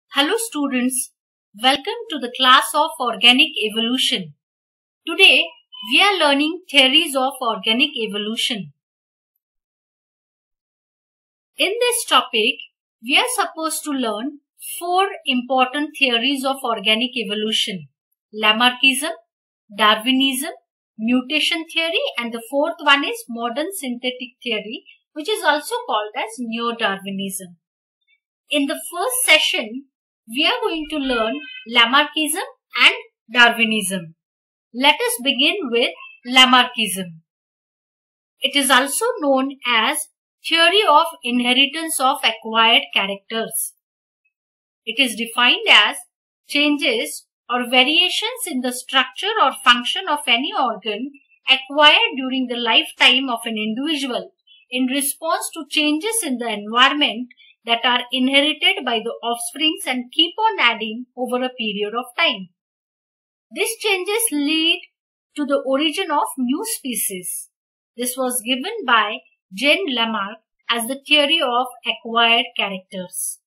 Hello students, welcome to the class of Organic Evolution. Today we are learning theories of organic evolution. In this topic, we are supposed to learn 4 important theories of organic evolution: Lamarckism, Darwinism, mutation theory, and the fourth one is modern synthetic theory, which is also called as neo-Darwinism. In the first session, we are going to learn Lamarckism and Darwinism. Let us begin with Lamarckism. It is also known as theory of inheritance of acquired characters. It is defined as changes or variations in the structure or function of any organ acquired during the lifetime of an individual in response to changes in the environment that are inherited by the offsprings and keep on adding over a period of time. These changes lead to the origin of new species. This was given by Jean Lamarck as the theory of acquired characters.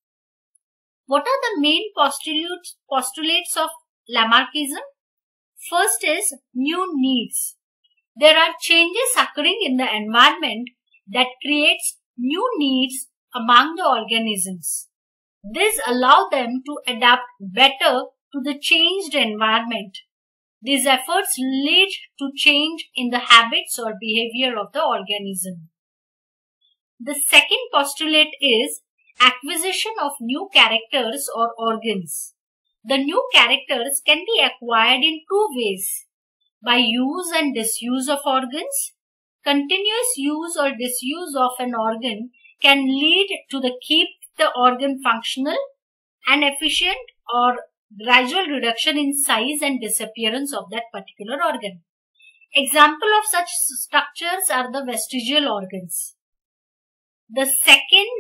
What are the main postulates of Lamarckism? First is new needs. There are changes occurring in the environment that creates new needs among the organisms. This allows them to adapt better to the changed environment. These efforts lead to change in the habits or behavior of the organism. The second postulate is acquisition of new characters or organs. The new characters can be acquired in two ways: by use and disuse of organs. Continuous use or disuse of an organ can lead to keep the organ functional and efficient, or gradual reduction in size and disappearance of that particular organ. Example of such structures are the vestigial organs. The second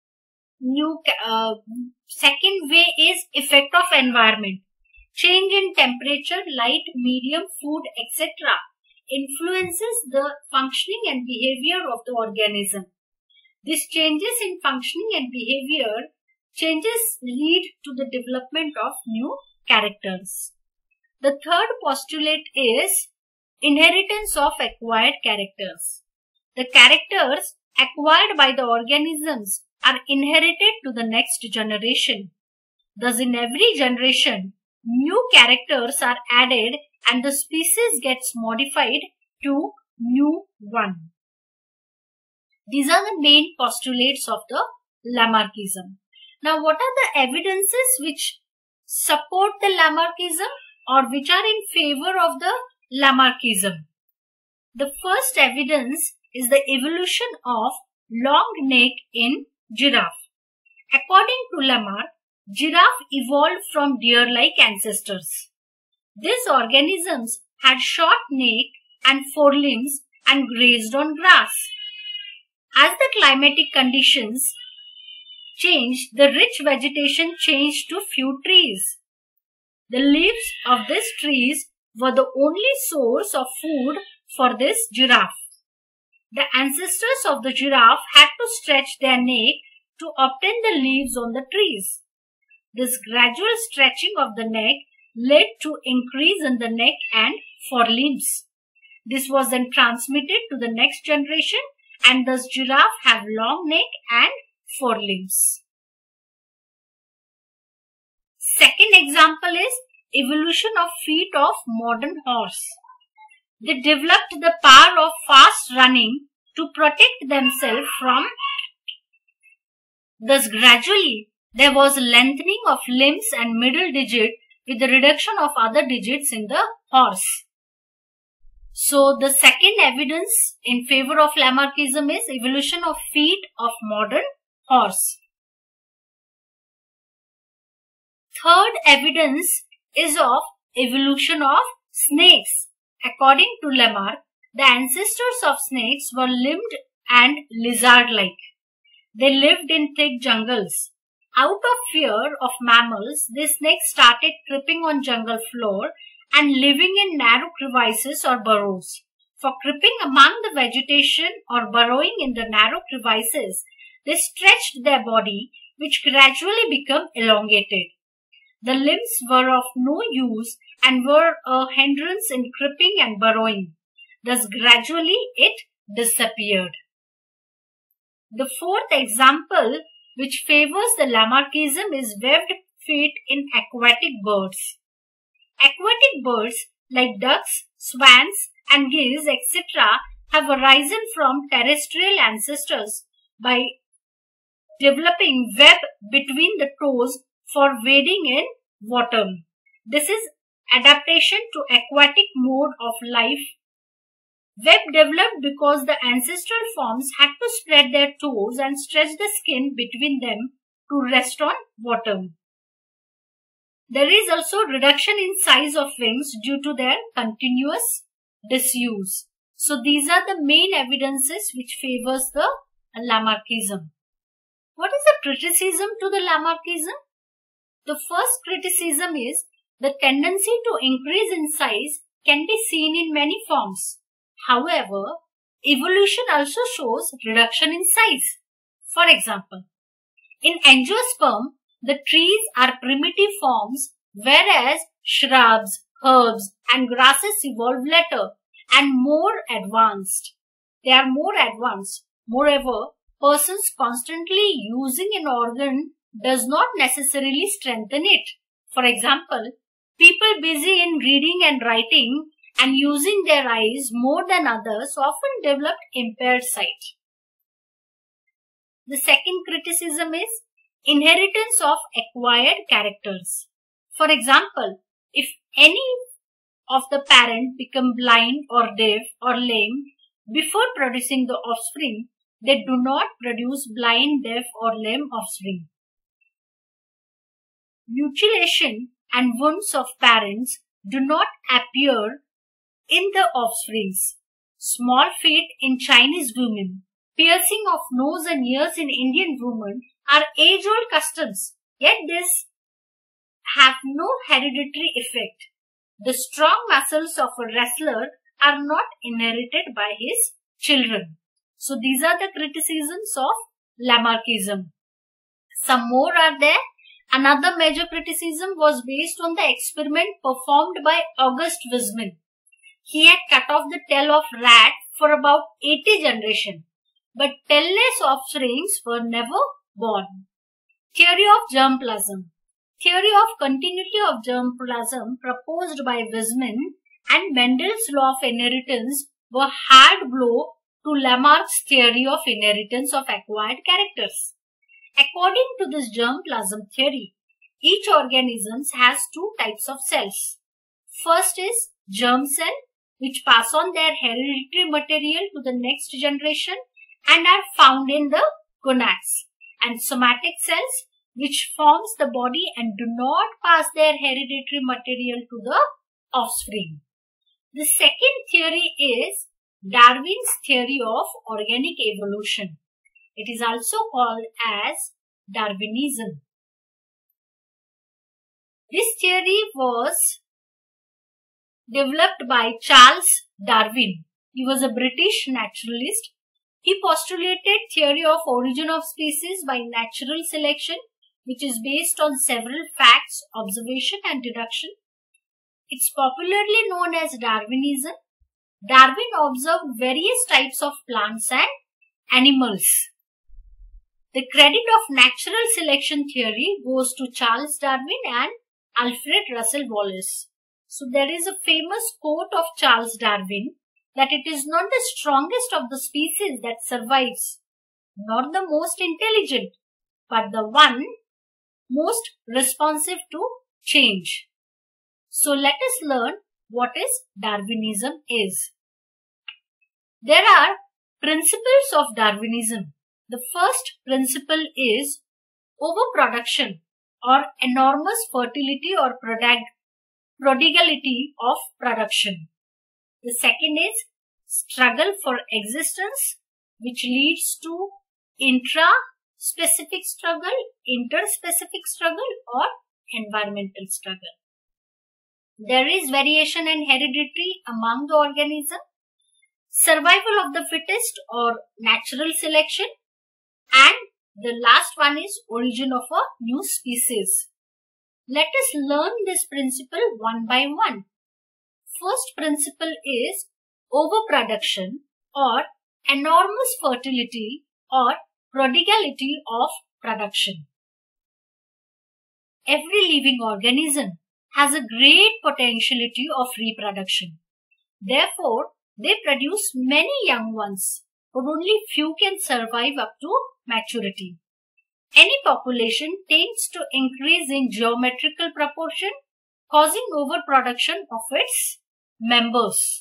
way is effect of environment. Change in temperature, light, medium, food, etc. influences the functioning and behavior of the organism. These changes in functioning and behavior lead to the development of new characters. The third postulate is inheritance of acquired characters. The characters acquired by the organisms are inherited to the next generation. Thus, in every generation, new characters are added and the species gets modified to new one. These are the main postulates of the Lamarckism. Now, what are the evidences which support the Lamarckism or which are in favor of the Lamarckism? The first evidence is the evolution of long neck in giraffe. According to Lamarck, giraffe evolved from deer-like ancestors. These organisms had short neck and forelimbs and grazed on grass. As the climatic conditions changed, the rich vegetation changed to few trees. The leaves of these trees were the only source of food for this giraffe. The ancestors of the giraffe had to stretch their neck to obtain the leaves on the trees. This gradual stretching of the neck led to increase in the neck and forelimbs. This was then transmitted to the next generation, and thus giraffe have long neck and forelimbs. Second example is evolution of feet of modern horse. They developed the power of fast running to protect themselves from. Thus gradually there was lengthening of limbs and middle digit with the reduction of other digits in the horse. So the second evidence in favor of Lamarckism is evolution of feet of modern horse. Third evidence is of evolution of snakes. According to Lamarck, the ancestors of snakes were limbed and lizard-like. They lived in thick jungles. Out of fear of mammals, these snakes started creeping on jungle floor and living in narrow crevices or burrows. For creeping among the vegetation or burrowing in the narrow crevices, they stretched their body which gradually become elongated. The limbs were of no use and were a hindrance in creeping and burrowing. Thus gradually it disappeared. The fourth example which favors the Lamarckism is webbed feet in aquatic birds. Aquatic birds like ducks, swans and geese etc. have arisen from terrestrial ancestors by developing web between the toes for wading in water. This is adaptation to aquatic mode of life. Web developed because the ancestral forms had to spread their toes and stretch the skin between them to rest on water. There is also reduction in size of wings due to their continuous disuse. So these are the main evidences which favors the Lamarckism. What is the criticism to the Lamarckism? The first criticism is the tendency to increase in size can be seen in many forms. However, evolution also shows reduction in size. For example, in angiosperm, the trees are primitive forms, whereas shrubs, herbs and grasses evolve later and more advanced. They are more advanced. Moreover, persons constantly using an organ does not necessarily strengthen it. For example, people busy in reading and writing and using their eyes more than others often develop impaired sight. The second criticism is inheritance of acquired characters. For example, if any of the parent become blind or deaf or lame before producing the offspring, they do not produce blind, deaf or lame offspring. Mutilation and wounds of parents do not appear in the offsprings. Small feet in Chinese women, piercing of nose and ears in Indian women are age-old customs, yet these have no hereditary effect. The strong muscles of a wrestler are not inherited by his children. So these are the criticisms of Lamarckism. Some more are there. Another major criticism was based on the experiment performed by August Weismann. He had cut off the tail of rat for about 80 generations, but tailless offsprings were never born. Theory of germplasm. Theory of continuity of germplasm proposed by Weismann and Mendel's law of inheritance were hard blow to Lamarck's theory of inheritance of acquired characters. According to this germplasm theory, each organism has two types of cells. First is germ cell, which pass on their hereditary material to the next generation and are found in the gonads, and somatic cells, which forms the body and do not pass their hereditary material to the offspring. The second theory is Darwin's theory of organic evolution. It is also called as Darwinism. This theory was developed by Charles Darwin. He was a British naturalist. He postulated theory of origin of species by natural selection, which is based on several facts, observation and deduction. It's popularly known as Darwinism. Darwin observed various types of plants and animals. The credit of natural selection theory goes to Charles Darwin and Alfred Russel Wallace. So there is a famous quote of Charles Darwin that it is not the strongest of the species that survives, nor the most intelligent, but the one most responsive to change. So let us learn what is Darwinism is. There are principles of Darwinism. The first principle is overproduction or enormous fertility or prodigality of production. The second is struggle for existence, which leads to intra-specific struggle, interspecific struggle or environmental struggle. There is variation and heredity among the organism, survival of the fittest or natural selection, and The last one is origin of a new species. Let us learn this principle one by one. First principle is overproduction or enormous fertility or prodigality of production. Every living organism has a great potentiality of reproduction. Therefore, they produce many young ones, but only few can survive up to maturity. Any population tends to increase in geometrical proportion, causing overproduction of its members.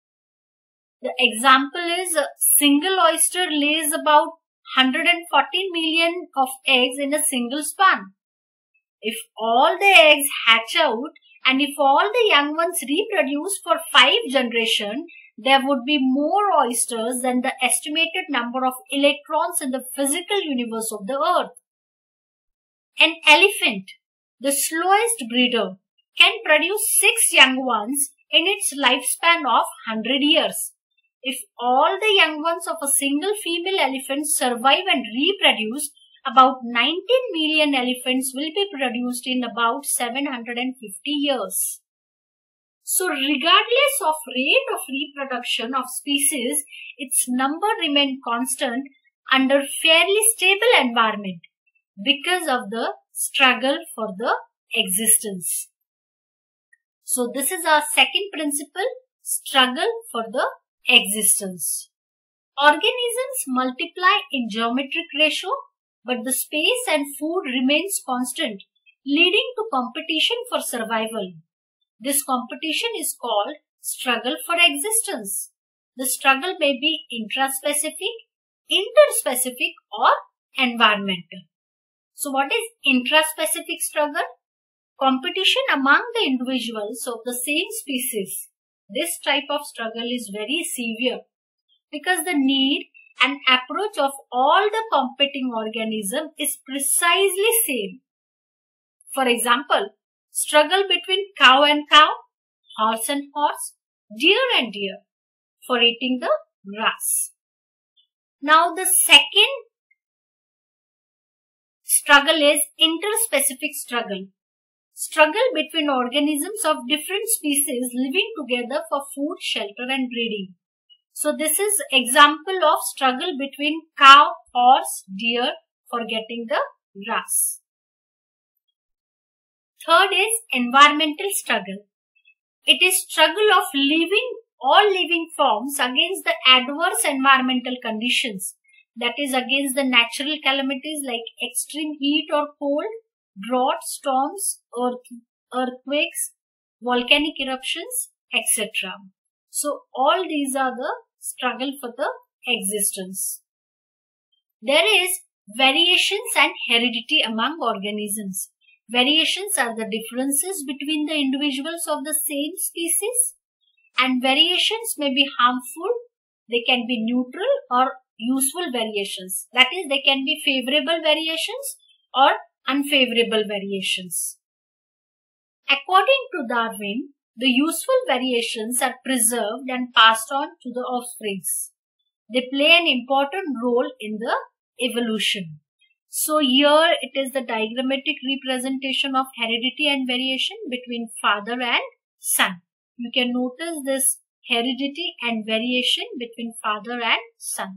The example is a single oyster lays about 114 million of eggs in a single span. If all the eggs hatch out and if all the young ones reproduce for 5 generations, there would be more oysters than the estimated number of electrons in the physical universe of the earth. An elephant, the slowest breeder, can produce 6 young ones in its lifespan of 100 years. If all the young ones of a single female elephant survive and reproduce, about 19 million elephants will be produced in about 750 years. So regardless of rate of reproduction of species, its number remain constant under fairly stable environment because of the struggle for the existence. So this is our second principle, struggle for the existence. Organisms multiply in geometric ratio, but the space and food remains constant, leading to competition for survival. This competition is called struggle for existence. The struggle may be intraspecific, interspecific, or environmental. So what is intraspecific struggle? Competition among the individuals of the same species. This type of struggle is very severe because the need and approach of all the competing organisms is precisely same. For example, struggle between cow and cow, horse and horse, deer and deer for eating the grass. Now the second struggle is interspecific struggle. Struggle between organisms of different species living together for food, shelter and breeding. So this is example of struggle between cow, horse, deer for getting the grass. Third is environmental struggle. It is struggle of all living forms against the adverse environmental conditions. That is against the natural calamities like extreme heat or cold, drought, storms, earthquakes, volcanic eruptions, etc. So all these are the struggle for the existence. There is variations and heredity among organisms. Variations are the differences between the individuals of the same species, and variations may be harmful, they can be neutral or useful variations. That is, they can be favorable variations or unfavorable variations. According to Darwin, the useful variations are preserved and passed on to the offsprings. They play an important role in the evolution. So here it is the diagrammatic representation of heredity and variation between father and son. You can notice this heredity and variation between father and son.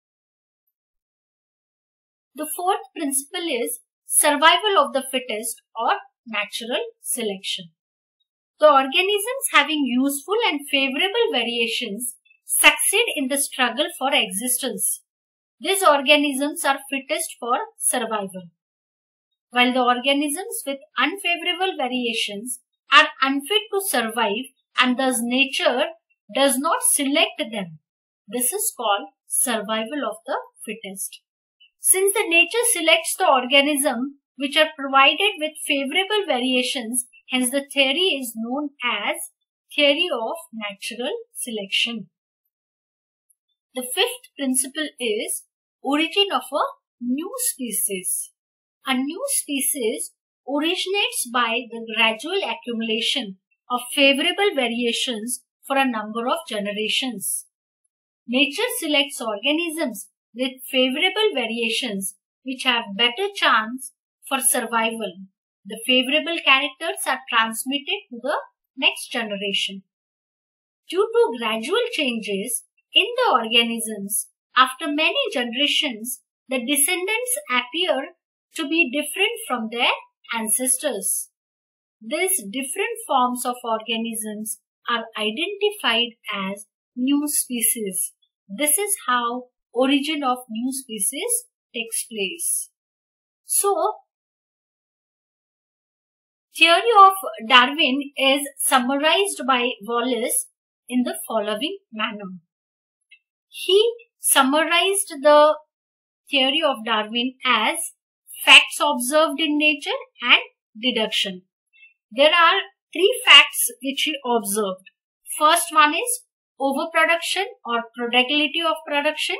The fourth principle is survival of the fittest or natural selection. The organisms having useful and favorable variations succeed in the struggle for existence. These organisms are fittest for survival, while the organisms with unfavorable variations are unfit to survive and thus nature does not select them. This is called survival of the fittest. Since the nature selects the organism which are provided with favorable variations, hence the theory is known as theory of natural selection. The fifth principle is origin of a new species. A new species originates by the gradual accumulation of favorable variations for a number of generations. Nature selects organisms with favorable variations which have better chance for survival. The favorable characters are transmitted to the next generation. Due to gradual changes in the organisms, after many generations, the descendants appear to be different from their ancestors. These different forms of organisms are identified as new species. This is how origin of new species takes place. So, theory of Darwin is summarized by Wallace in the following manner. He summarized the theory of Darwin as facts observed in nature and deduction. There are three facts which he observed. First one is overproduction or prodigality of production.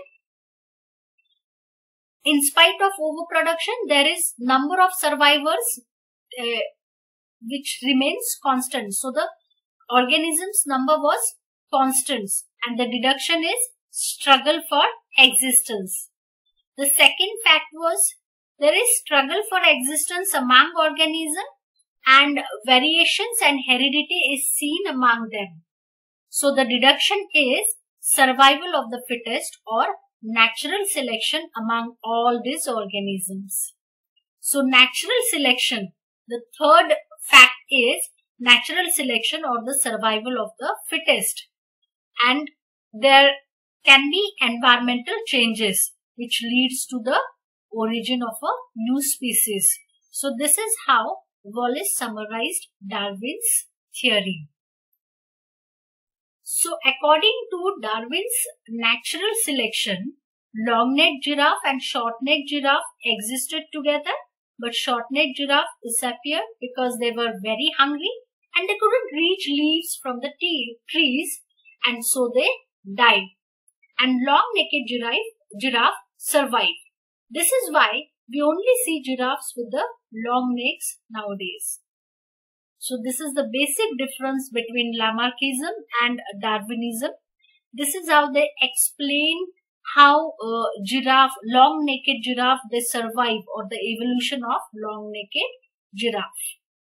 In spite of overproduction, there is number of survivors which remains constant. So the organism's number was constant, and the deduction is struggle for existence. The second fact was there is struggle for existence among organisms, and variations and heredity is seen among them. So the deduction is survival of the fittest or natural selection among all these organisms. So natural selection, the third fact is natural selection or the survival of the fittest. And there can be environmental changes which leads to the origin of a new species. So this is how Wallace summarized Darwin's theory. So according to Darwin's natural selection, long-necked giraffe and short-necked giraffe existed together, but short-necked giraffe disappeared because they were very hungry and they couldn't reach leaves from the trees, and so they died. And long-necked giraffe survived. This is why we only see giraffes with the long necks nowadays. So this is the basic difference between Lamarckism and Darwinism. This is how they explain how long-necked giraffe, they survive, or the evolution of long-necked giraffe.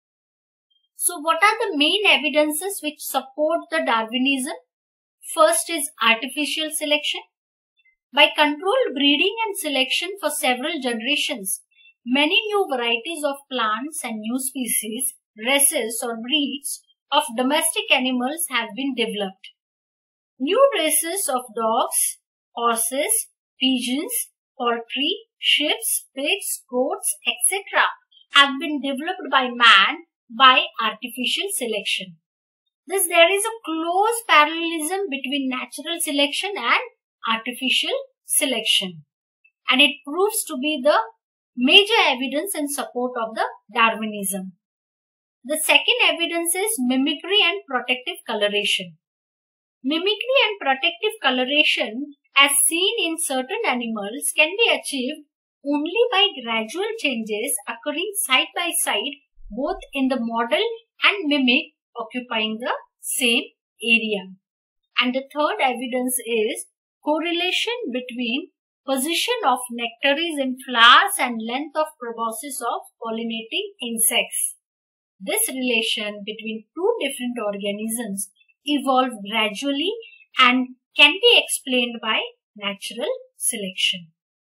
So what are the main evidences which support the Darwinism? First is artificial selection. By controlled breeding and selection for several generations, many new varieties of plants and new species, races or breeds of domestic animals have been developed. New races of dogs, horses, pigeons, poultry, sheep, pigs, goats, etc. have been developed by man by artificial selection. Thus, there is a close parallelism between natural selection and artificial selection, and it proves to be the major evidence in support of the Darwinism. The second evidence is mimicry and protective coloration. Mimicry and protective coloration, as seen in certain animals, can be achieved only by gradual changes occurring side by side both in the model and mimic occupying the same area. And the third evidence is correlation between position of nectaries in flowers and length of proboscis of pollinating insects. This relation between two different organisms evolved gradually and can be explained by natural selection.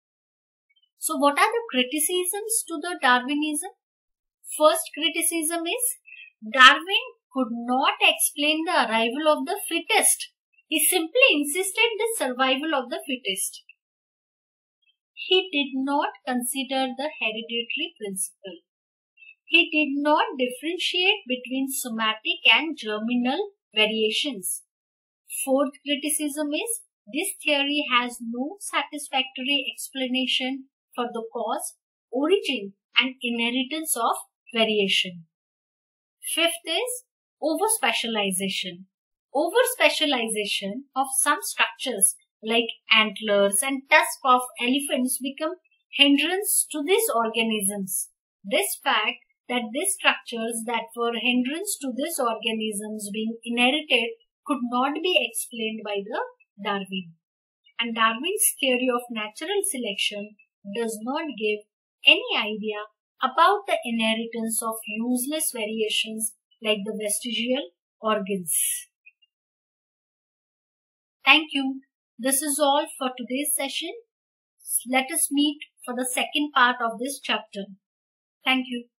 So what are the criticisms to the Darwinism? First criticism is Darwin could not explain the arrival of the fittest. He simply insisted the survival of the fittest. He did not consider the hereditary principle. He did not differentiate between somatic and germinal variations. Fourth criticism is this theory has no satisfactory explanation for the cause, origin and inheritance of variation. Fifth is overspecialization. Overspecialization of some structures like antlers and tusk of elephants become hindrance to these organisms. This fact that these structures that were hindrance to these organisms being inherited could not be explained by the Darwin. And Darwin's theory of natural selection does not give any idea about the inheritance of useless variations like the vestigial organs. Thank you. This is all for today's session. Let us meet for the second part of this chapter. Thank you.